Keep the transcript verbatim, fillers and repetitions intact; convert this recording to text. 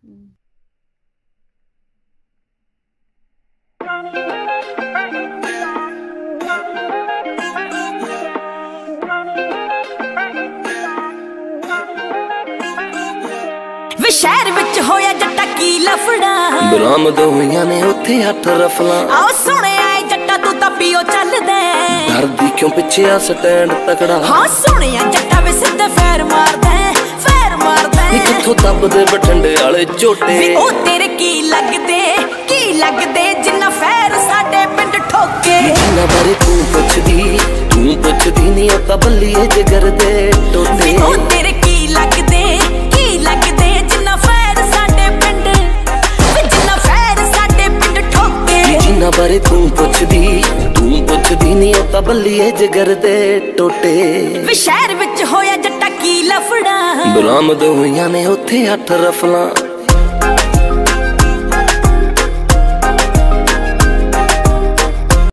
वे शहर विच होया जट्टा की लफड़ा बरामद होईयां ने उत्थे अठ रफलां आओ सुने आए जट्टा तू तां पियो चलदे डरदी क्यों पिछे आ स्टैंड तकड़ा हाँ सुने आ जट्टा वे सिद्धे फैर मारदे फैर मारदे किथों दबदे बठंडे वाले झोटे ओ तेरे की लगदे की लगदे जिन्ना फैर साडे पिंड ठोके जिन्ना बारे तू पुछदी तू पुछदी नहीं ओ तां बल्लीए जिगर दे टोटे ओ तेरे की लगदे की लगदे जिन्ना फैर साडे पिंड जिन्ना फैर साडे पिंड ठोके जिन्ना बारे तू पुछदी तू पुछदी नहीं ओ तां बल्लीए जिगर दे टोटे वे शहर विच होया जट्टा की लफड़ा बरामद होईयां ने उत्थे अठ रफलां